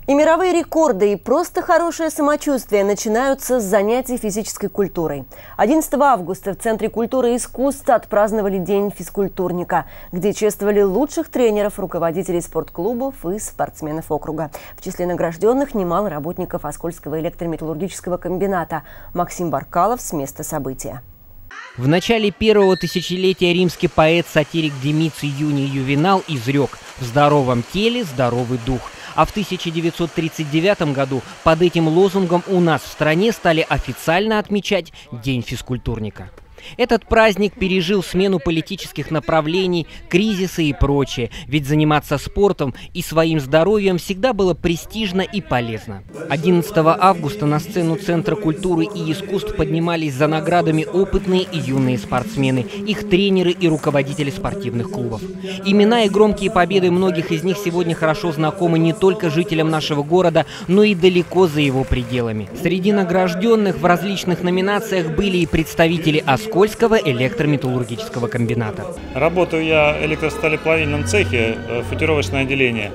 И мировые рекорды, и просто хорошее самочувствие начинаются с занятий физической культурой. 11 августа в Центре культуры и искусств отпраздновали День физкультурника, где чествовали лучших тренеров, руководителей спортклубов и спортсменов округа. В числе награжденных немало работников Оскольского электрометаллургического комбината. Максим Баркалов с места события. В начале первого тысячелетия римский поэт-сатирик Демиций Юний Ювенал изрек: «В здоровом теле здоровый дух». А в 1939 году под этим лозунгом у нас в стране стали официально отмечать День физкультурника. Этот праздник пережил смену политических направлений, кризисы и прочее, ведь заниматься спортом и своим здоровьем всегда было престижно и полезно. 11 августа на сцену Центра культуры и искусств поднимались за наградами опытные и юные спортсмены, их тренеры и руководители спортивных клубов. Имена и громкие победы многих из них сегодня хорошо знакомы не только жителям нашего города, но и далеко за его пределами. Среди награжденных в различных номинациях были и представители Оскольского электрометаллургического комбината. Работаю я в электросталеплавильном цехе, футировочное отделение.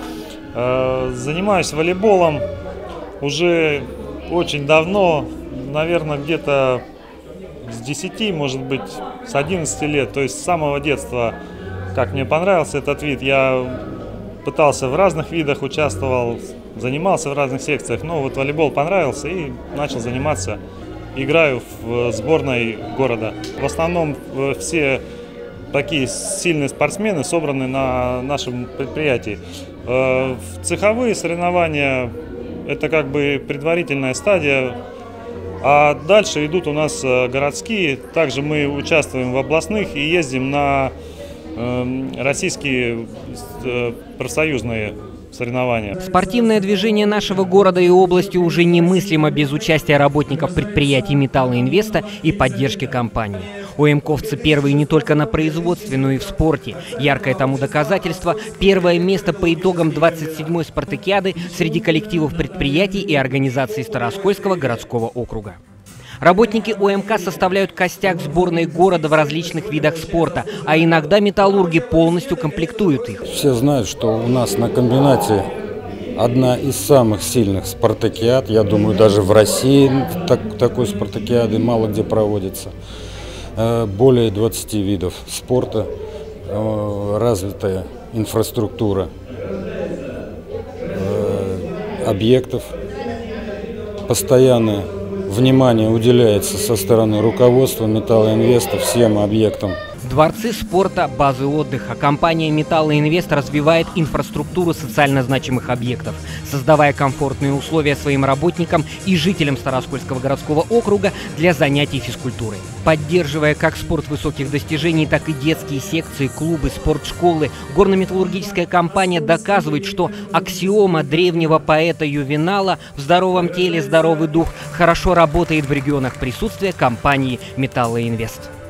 Занимаюсь волейболом уже очень давно, наверное, где-то с 10, может быть, с 11 лет. То есть с самого детства, как мне понравился этот вид, я пытался в разных видах, участвовал, занимался в разных секциях. Но вот волейбол понравился и начал заниматься. Играю в сборной города. В основном все такие сильные спортсмены собраны на нашем предприятии. Цеховые соревнования – это как бы предварительная стадия, а дальше идут у нас городские. Также мы участвуем в областных и ездим на российские профсоюзные соревнования. Спортивное движение нашего города и области уже немыслимо без участия работников предприятий «Металлоинвеста» и поддержки компании. ОМКовцы первые не только на производстве, но и в спорте. Яркое тому доказательство – первое место по итогам 27-й спартакиады среди коллективов предприятий и организаций Старооскольского городского округа. Работники ОМК составляют костяк сборной города в различных видах спорта, а иногда металлурги полностью комплектуют их. Все знают, что у нас на комбинате одна из самых сильных спартакиад. Я думаю, даже в России такой спартакиады мало где проводится. Более 20 видов спорта, развитая инфраструктура объектов, постоянная внимание уделяется со стороны руководства «Металлоинвеста» всем объектам. Дворцы спорта, базы отдыха. Компания «Металлоинвест» развивает инфраструктуру социально значимых объектов, создавая комфортные условия своим работникам и жителям Старооскольского городского округа для занятий физкультурой. Поддерживая как спорт высоких достижений, так и детские секции, клубы, спортшколы, горно-металлургическая компания доказывает, что аксиома древнего поэта Ювенала «в здоровом теле здоровый дух» хорошо работает в регионах присутствия компании «Металлоинвест».